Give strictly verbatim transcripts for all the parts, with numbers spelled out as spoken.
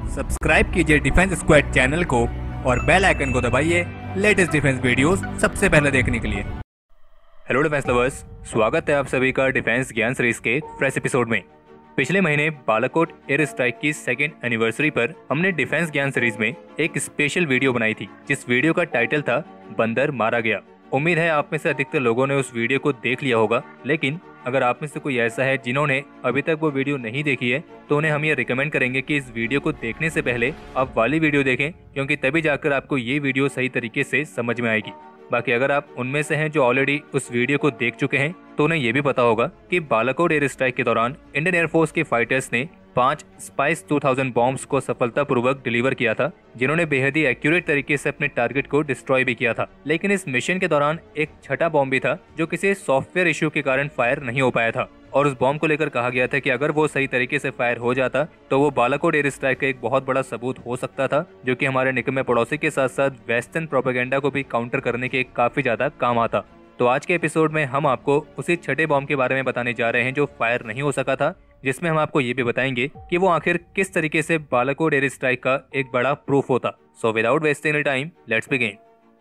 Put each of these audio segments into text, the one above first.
Subscribe कीजिए defence squad channel को और बेल आइकन को दबाइए लेटेस्ट डिफेंस वीडियोस सबसे पहले देखने के लिए। हेलो डिफेंस लवर्स, स्वागत है आप सभी का डिफेंस ज्ञान सीरीज के फ्रेश एपिसोड में। पिछले महीने बालाकोट एयर स्ट्राइक की सेकेंड एनिवर्सरी पर हमने डिफेंस ज्ञान सीरीज में एक स्पेशल वीडियो बनाई थी, जिस वीडियो का टाइटल था बंदर मारा गया। उम्मीद है आप में से अधिकतर लोगों ने उस वीडियो को देख लिया होगा, लेकिन अगर आप में से कोई ऐसा है जिन्होंने अभी तक वो वीडियो नहीं देखी है तो उन्हें हम ये रिकमेंड करेंगे कि इस वीडियो को देखने से पहले आप वाली वीडियो देखें, क्योंकि तभी जाकर आपको ये वीडियो सही तरीके से समझ में आएगी। बाकी अगर आप उनमें से हैं जो ऑलरेडी उस वीडियो को देख चुके हैं तो उन्हें ये भी पता होगा कि बालाकोट एयर स्ट्राइक के दौरान इंडियन एयरफोर्स के फाइटर्स ने पांच स्पाइस दो हज़ार बॉम्ब्स को सफलतापूर्वक डिलीवर किया था, जिन्होंने बेहद ही एक्यूरेट तरीके से अपने टारगेट को डिस्ट्रॉय भी किया था। लेकिन इस मिशन के दौरान एक छठा बॉम्ब भी था जो किसी सॉफ्टवेयर इश्यू के कारण फायर नहीं हो पाया था, और उस बॉम्ब को लेकर कहा गया था कि अगर वो सही तरीके से फायर हो जाता तो वो बालाकोट एयर स्ट्राइक का एक बहुत बड़ा सबूत हो सकता था, जो कि हमारे निकम्मे पड़ोसी के साथ साथ वेस्टर्न प्रोपेगेंडा को भी काउंटर करने के काफी ज्यादा काम आता। तो आज के एपिसोड में हम आपको उसी छठे बॉम्ब के बारे में बताने जा रहे हैं जो फायर नहीं हो सका था, जिसमें हम आपको ये भी बताएंगे कि वो आखिर किस तरीके से बालाकोट एयर स्ट्राइक का एक बड़ा प्रूफ होता। So without wasting any time, let's begin.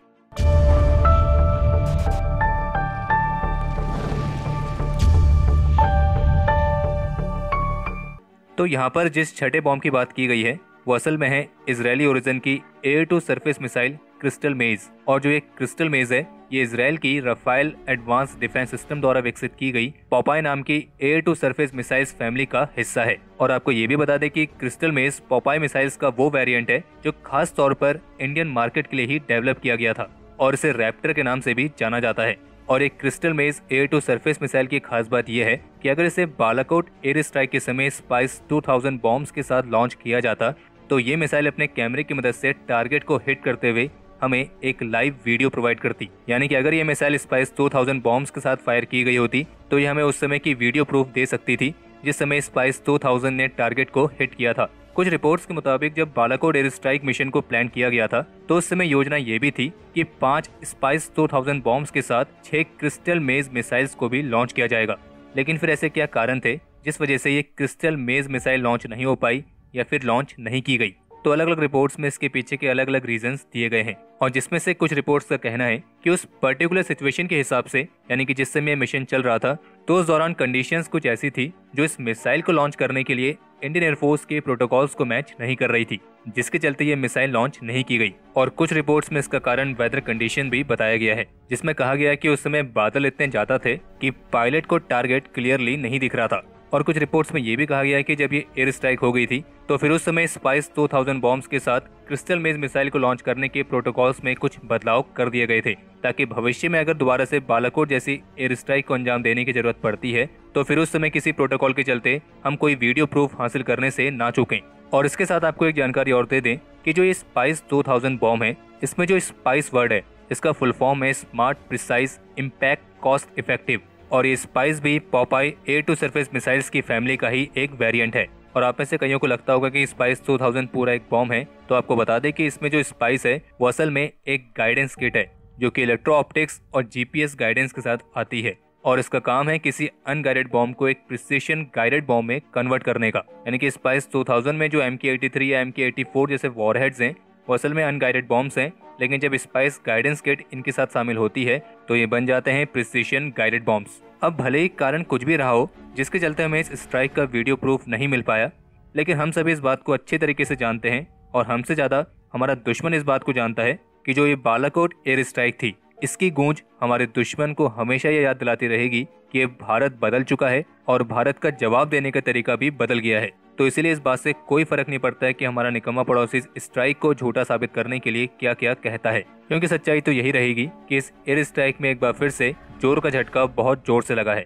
तो यहाँ पर जिस छठे बॉम्ब की बात की गई है वो असल में है इजरायली ओरिजिन की air to surface missile crystal maze. और जो एक क्रिस्टल मेज है ये इजराइल की राफेल एडवांस डिफेंस सिस्टम द्वारा विकसित की गई पोपाई नाम की air to surface missiles family का हिस्सा है। और आपको ये भी बता दें कि क्रिस्टल मेज पोपाई मिसाइल्स का वो वेरिएंट है जो खास तौर पर इंडियन मार्केट के लिए ही डेवलप किया गया था, और इसे रैप्टर के नाम से भी जाना जाता है। और एक क्रिस्टल मेज एयर टू सरफेस मिसाइल की खास बात यह है कि अगर इसे बालाकोट एयर स्ट्राइक के समय स्पाइस दो हज़ार बॉम्ब्स के साथ लॉन्च किया जाता तो ये मिसाइल अपने कैमरे की मदद से टारगेट को हिट करते हुए हमें एक लाइव वीडियो प्रोवाइड करती। यानी कि अगर ये मिसाइल स्पाइस दो हज़ार बॉम्ब्स के साथ फायर की गई होती तो ये हमें उस समय की वीडियो प्रूफ दे सकती थी जिस समय स्पाइस दो हज़ार ने टारगेट को हिट किया था। कुछ रिपोर्ट्स के मुताबिक जब बालाकोट एयर स्ट्राइक मिशन को प्लान किया गया था तो उस समय योजना ये भी थी कि पांच स्पाइस दो हज़ार बॉम्ब्स के साथ छह क्रिस्टल मेज मिसाइल्स को भी लॉन्च किया जाएगा। लेकिन फिर ऐसे क्या कारण थे जिस वजह से ये क्रिस्टल मेज मिसाइल लॉन्च नहीं हो पाई या फिर लॉन्च नहीं की गई? तो अलग अलग रिपोर्ट्स में इसके पीछे के अलग अलग रीजंस दिए गए हैं, और जिसमें से कुछ रिपोर्ट्स का कहना है कि उस पर्टिकुलर सिचुएशन के हिसाब से, यानी कि जिस समय मिशन चल रहा था तो उस दौरान कंडीशंस कुछ ऐसी थी जो इस मिसाइल को लॉन्च करने के लिए इंडियन एयरफोर्स के प्रोटोकॉल्स को मैच नहीं कर रही थी, जिसके चलते ये मिसाइल लॉन्च नहीं की गई। और कुछ रिपोर्ट्स में इसका कारण वेदर कंडीशन भी बताया गया है, जिसमें कहा गया है कि उस समय बादल इतने ज्यादा थे कि पायलट को टारगेट क्लियरली नहीं दिख रहा था। और कुछ रिपोर्ट्स में ये भी कहा गया है कि जब ये एयर स्ट्राइक हो गई थी तो फिर उस समय स्पाइस दो हज़ार बॉम्ब्स के साथ क्रिस्टल मेज मिसाइल को लॉन्च करने के प्रोटोकॉल्स में कुछ बदलाव कर दिए गए थे, ताकि भविष्य में अगर दोबारा से बालाकोट जैसी एयर स्ट्राइक को अंजाम देने की जरूरत पड़ती है तो फिर उस समय किसी प्रोटोकॉल के चलते हम कोई वीडियो प्रूफ हासिल करने से ना चूकें। और इसके साथ आपको एक जानकारी और दे दें कि जो ये स्पाइस दो हज़ार बॉम्ब है, इसमें जो स्पाइस वर्ड है इसका फुल फॉर्म है smart, precise, impact, cost effective. और ये स्पाइस भी Popeye air to surface missiles की फैमिली का ही एक वेरिएंट है। और आप में से कईयों को लगता होगा कि स्पाइस दो हज़ार पूरा एक बॉम्ब है, तो आपको बता दें कि इसमें जो स्पाइस है वो असल में एक गाइडेंस किट है जो कि इलेक्ट्रो ऑप्टिक्स और जीपीएस गाइडेंस के साथ आती है, और इसका काम है किसी अनगाइडेड बॉम्ब को एक प्रिसिशन गाइडेड बॉम्ब में कन्वर्ट करने का। यानी कि स्पाइस दो हज़ार में जो एम के एटी थ्री या एम के एटी फोर जैसे वॉरहेड्स हैं वो असल में अनगाइडेड बॉम्ब्स हैं, लेकिन जब स्पाइस गाइडेंस किट इनके साथ शामिल होती है तो ये बन जाते हैं प्रिसिशन गाइडेड बॉम्ब्स। अब भले ही कारण कुछ भी रहा हो जिसके चलते हमें इस स्ट्राइक का वीडियो प्रूफ नहीं मिल पाया, लेकिन हम सभी इस बात को अच्छे तरीके से जानते हैं, और हमसे ज्यादा हमारा दुश्मन इस बात को जानता है कि जो ये बालाकोट एयर स्ट्राइक थी इसकी गूंज हमारे दुश्मन को हमेशा ये याद दिलाती रहेगी कि ये भारत बदल चुका है और भारत का जवाब देने का तरीका भी बदल गया है। तो इसीलिए इस बात से कोई फर्क नहीं पड़ता है कि हमारा निकम्मा पड़ोसी स्ट्राइक को झूठा साबित करने के लिए क्या क्या कहता है, क्योंकि सच्चाई तो यही रहेगी कि इस एयर स्ट्राइक में एक बार फिर से जोर का झटका बहुत जोर से लगा है।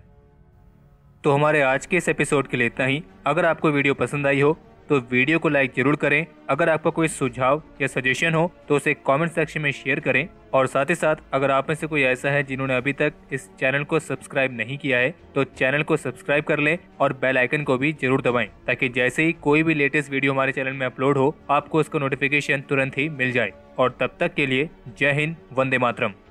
तो हमारे आज के इस एपिसोड के लिए इतना ही। अगर आपको वीडियो पसंद आई हो तो वीडियो को लाइक जरूर करें। अगर आपका कोई सुझाव या सजेशन हो तो उसे कमेंट सेक्शन में शेयर करें, और साथ ही साथ अगर आप में से कोई ऐसा है जिन्होंने अभी तक इस चैनल को सब्सक्राइब नहीं किया है तो चैनल को सब्सक्राइब कर लें और बेल आइकन को भी जरूर दबाएं, ताकि जैसे ही कोई भी लेटेस्ट वीडियो हमारे चैनल में अपलोड हो आपको उसका नोटिफिकेशन तुरंत ही मिल जाए। और तब तक के लिए जय हिंद, वंदे मातरम।